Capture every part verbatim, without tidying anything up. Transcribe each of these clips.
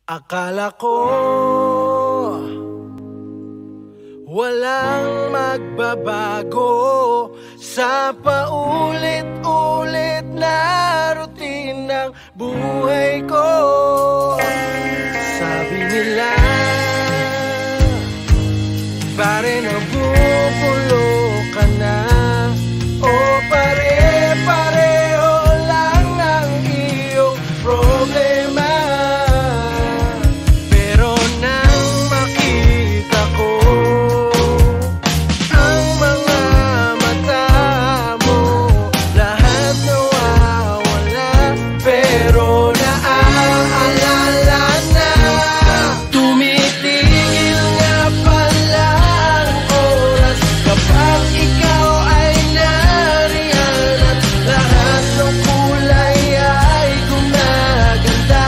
Akala ko walang magbabago sa paulit-ulit na routine ng buhay ko. Sabi nila pare nabubulo ka na, o pare-pareho lang ang iyong problema. Pero nang makita ko ang mga mata mo, lahat nawawala, pero naaalala na. Tumitigil nga pala ang oras kapag ikaw ay nariyan, at lahat ng kulay ay gumaganda.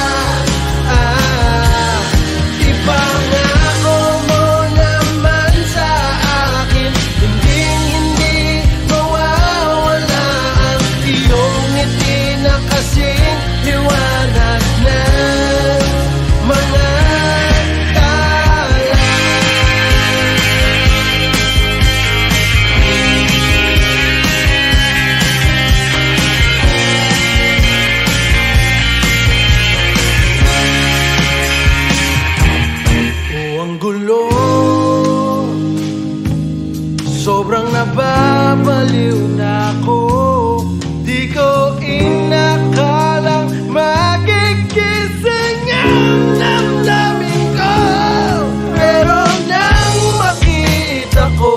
Ah, ipangako mo naman sa akin, hinding-hindi mawawala ang iyong ngiti na kasing liwanag ng mga tala. O ang gulo, sobrang nababaliw na ako. Di ko inakalang magigising ang damdamin ko, pero nang makita ko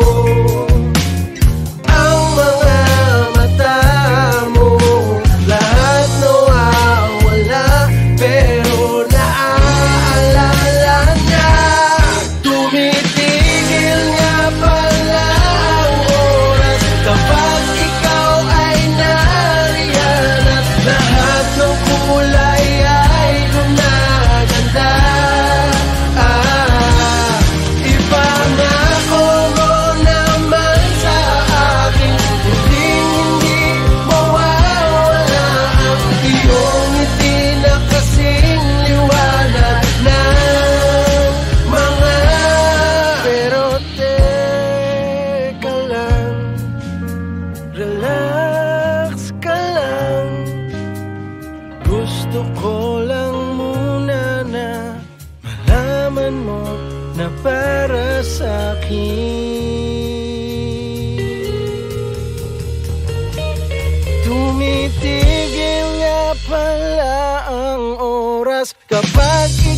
ang mga mata mo, lahat nawawala, pero naaalala na. Tumitigil nga pala ang oras kapag ikaw ay nariyan, at lahat ng kulay ay gumaganda. Ah, ipangako mo naman sa akin, hinding-hindi mawawala ang iyong ngiti na kasing liwanag ng mga. Pero teka lang, relax ka lang. Gusto ko lang muna na malaman mo na para sa'kin tumitigil nga pala ang oras kapag